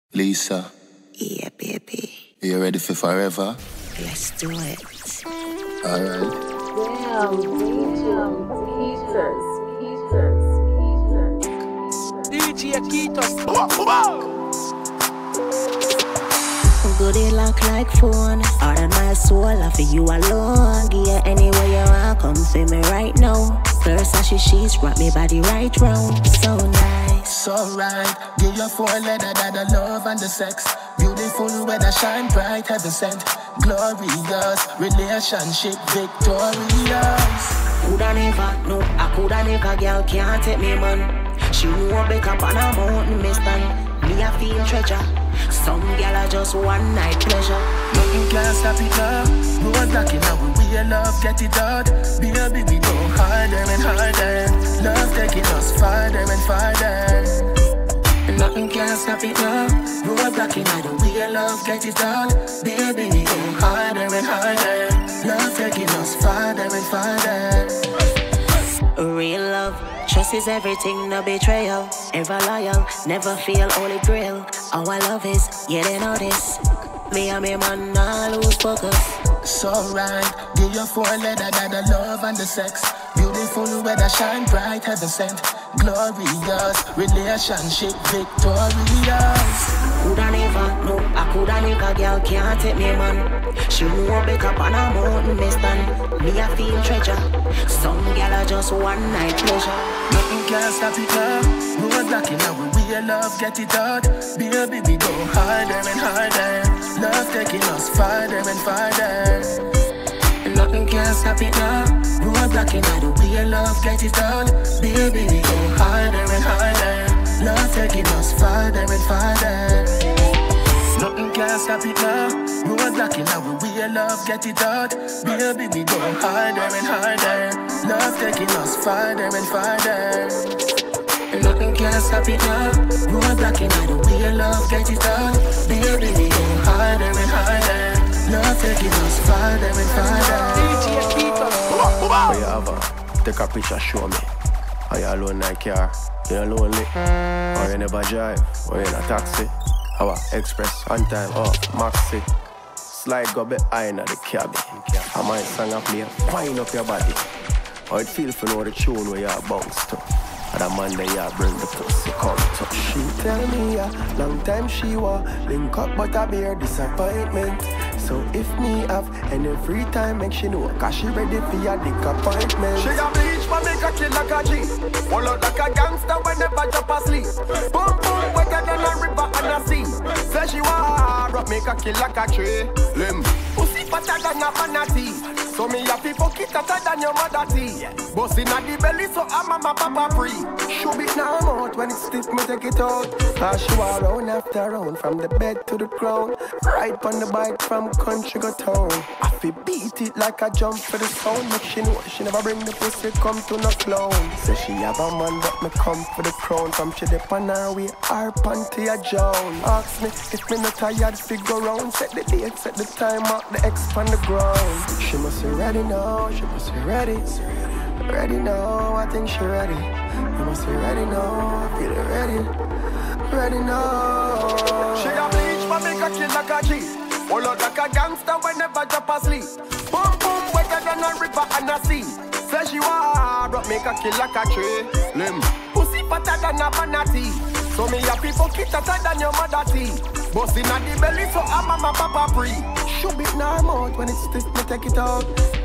Lisa. Yeah, baby. You ready for forever? Let's do it. Alright. DJ KEITHUS. Goody lock like phone. Out of my soul, I feel you alone. Yeah, anywhere you are, come see me right now. Versace sheets wrap me body right round. So nice. So right. Give your four leather that the love and the sex. Beautiful weather shine bright, heaven sent. Glorious relationship victorious. Coulda never, no, I coulda never. Girl can't take me man. She know back up on a mountain me stand. Me a feel treasure. Some girl are just one night pleasure. Nothing can stop it now. Roadblock in our way, love get it out. Baby, we go harder and harder. Love taking us farther and farther. Nothing can stop it now. Roadblock in our way, love get it out. Baby, we go harder and harder. Love taking us farther and farther. Real love, trust is everything, no betrayal. Ever loyal, never feel holy grail. All I love is, yeah, they know this. Me and me man, I lose focus. So right, give your four leather that the love and the sex. Beautiful weather shine bright, heaven sent. Glorious relationship victorious. Coulda never, no, I coulda never. Girl can't take me man. She know back up on a mountain me stand. Me a feel treasure. Some girl are just one night pleasure. Nothing can stop it now. Roadblock in our way, love get it out. Baby, we go harder and harder. Love taking us farther and farther. Nothing can stop it now. Roadblock in our way, love get it out. Baby, we go harder and harder. Love taking us farther and farther. Nothing can stop it now. Roadblock in our way, love get it out. Baby, we go harder and harder. Love taking us farther and farther. Nothing can stop it now. Roadblock in our way, love get it out. Baby, we go harder and harder. Love taking us farther and farther. DJ KEITHUS. Where you have take a picture, show me. Are you alone in a car? You're lonely? Or you never drive? Or you in a taxi? Our express on time, oh, maxi. Slide go behind the cabin. I might sing a play, wind up your body. How it feel for know the tune where you bounce to. And a man that you bring the pussy come to. She tell me a long time she was link up but I bear disappointment. So if me have any free time, make she know, cause she ready for your dick appointment. She a bleach, but make a kill like a G. Fall out like a gangster whenever drop asleep. Boom, boom, wetter than a river and a sea. Say she want rock, make a kill like a tree. Limb, pussy fatter than a vanity. So me a fi fuck it hotter than your mother tea. Bust inna the belly so I'm mama papa free. Should be now out when it's stiff, me take it out. Cause she walk round after round, from the bed to the ground. Ride on the bike from country go town. I fi beat it like a jump for the sound. Make she know she never bring the pussy come to no clown. Say she have a man but me come for the crown. From she dip on her way, her panty a jown. Ask me if me not tired, figure round. Set the date, set the time, mark the X on the ground. She must be ready now, she must be ready. Ready now, I think she ready. You must be ready now, I feel it ready. Ready now. She a bleach, but make a kill like a G. Fall out like a gangster whenever drop asleep. Boom, boom, wetter than a river and a sea. Say she want rock, make a kill like a tree. Limb, pussy fatter than a vanity. So me a people kick hotter than your mother tea. Bust inna the belly so I'm mama papa free. Should be now out when it's stiff, me take it out.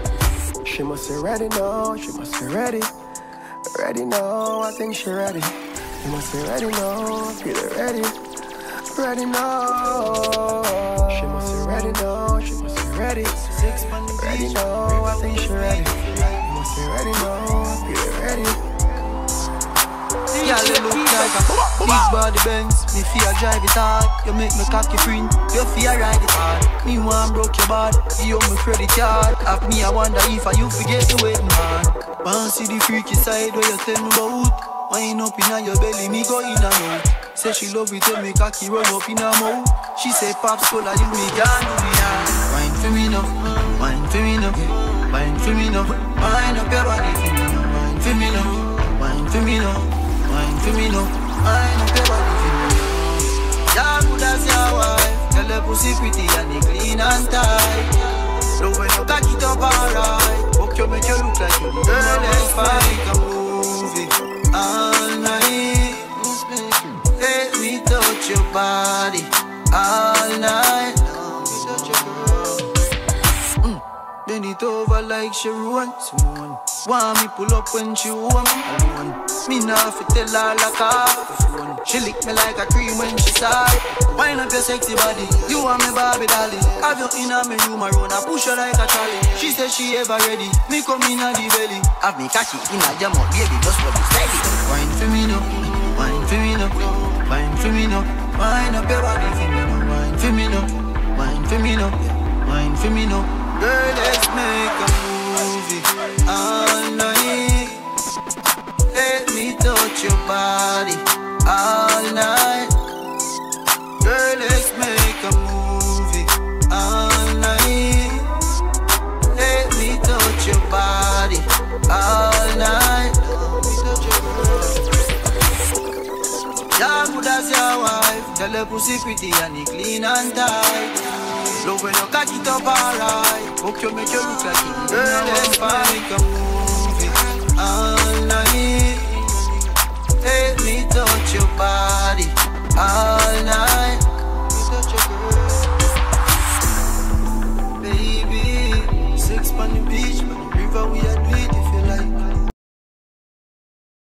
She must be ready now, she must be ready. Ready now, I think she ready. You must be ready now, feel it ready. Ready now. She must be ready now, she must be ready. Ready now, I think she ready. You must be ready now, feel it ready. Y'all look like a big body Benz. Me fear drive it hard. You make me cocky print. You fear ride it hard. Me want broke your body. You owe me credit card. Have me I wonder if you forget the waiting man. Want see the freaky side where you tell me about. Wind up inna your belly, me go in and out. Say she love it when me cocky run up in her mouth. She say Pops cola you me can't do me hard. Wine for me now, wine for me now, wine for me now. Wine up your body for me now, wine for me now, wine for me now. Wine for me now, wine up your body for me now. Yeah, good as Girl, let's make a movie all night. Let me touch your body all night. Bend it over like she run. Want me pull up when she want me alone. Me nah fi tell her like half the phone. She lick me like a cream when she sigh. Wind up your sexy body, you want me Barbie dolly. Have you in a me room around, I push her like a trolley. She said she ever ready, me come in a the belly. Have me catch it in a jam up, baby, just for the steady. Wine for me now, wine for me now, wine for me now. Wine up your body for me now, wine for me now, wine for me now, wine for me now. Girl, let's make a movie all night. Let me touch your body all night. Girl, let's make a movie all night. Let me touch your body all night. Yeah, good as your wife. Tell her pussy pretty and it clean and tight. Love when you catch it up alright. Hope you make you look like it. Girl, let's make a movie all night. Let me touch your body all night.